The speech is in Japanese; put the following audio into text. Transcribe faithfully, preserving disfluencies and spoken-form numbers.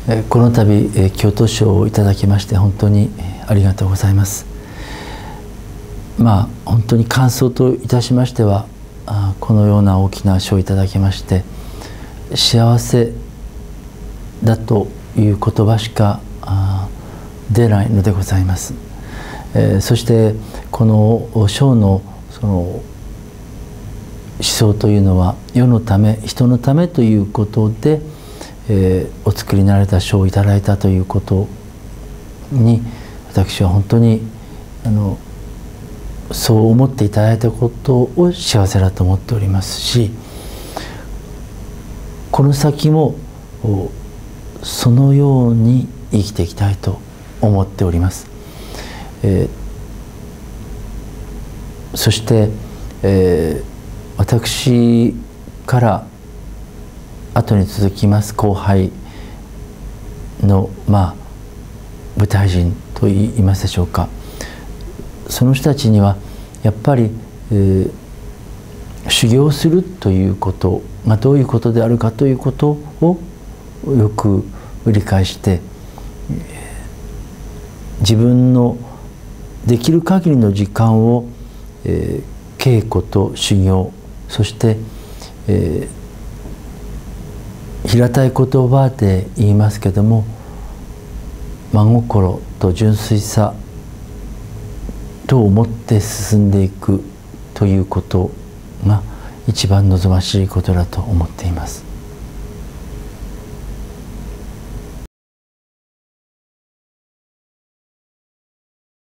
この度京都賞をいただきまして本当にありがとうございます。まあ本当に感想といたしましては、このような大きな賞をいただきまして幸せだという言葉しか出ないのでございます。えー、そしてこの賞のその思想というのは世のため人のためということで、えー、お作りになられた賞をいただいたということに私は本当にあのそう思っていただいたことを幸せだと思っておりますし、この先もそのように生きていきたいと思っております。えー、そして、えー、私から後に続きます後輩のまあ舞台人と言いますでしょうか。その人たちにはやっぱり、えー、修行するということがどういうことであるかということをよく理解して、自分のできる限りの時間を、えー、稽古と修行、そして、えー、平たい言葉で言いますけども真心と純粋さと思って進んでいくということが一番望ましいことだと思っています。